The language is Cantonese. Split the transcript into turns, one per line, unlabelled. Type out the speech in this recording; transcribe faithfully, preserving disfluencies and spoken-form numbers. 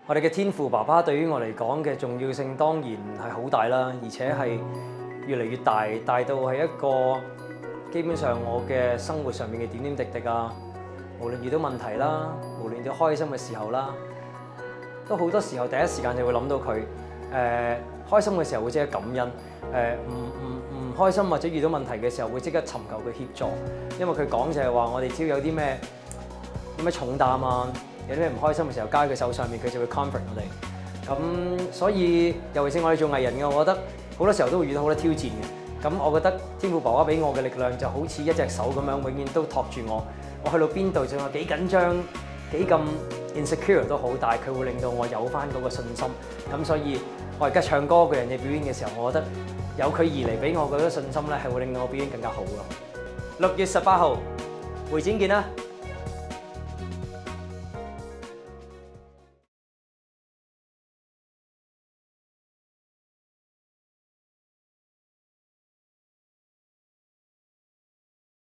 我哋嘅天父爸爸對於我嚟講嘅重要性當然係好大啦，而且係越嚟越大，大到係一個基本上我嘅生活上面嘅點點滴滴啊，無論遇到問題啦，無論遇到開心嘅時候啦，都好多時候第一時間就會諗到佢。誒、呃、開心嘅時候會即刻感恩，誒唔唔唔開心或者遇到問題嘅時候會即刻尋求佢協助，因為佢講就係話我哋只要有啲咩有咩重擔啊，有啲咩唔開心嘅時候，交喺佢手上面，佢就會 comfort 我哋。咁所以尤其是我哋做藝人嘅，我覺得好多時候都會遇到好多挑戰嘅。咁我覺得天父爸爸俾我嘅力量就好似一隻手咁樣，永遠都托住我。我去到邊度，就算幾緊張、幾咁 insecure 都好，但係佢會令到我有翻嗰個信心。咁所以我而家唱歌嘅人嘅表演嘅時候，我覺得有佢而嚟俾我嗰個信心咧，係會令到我表演更加好咯。六月十八號會展見啦！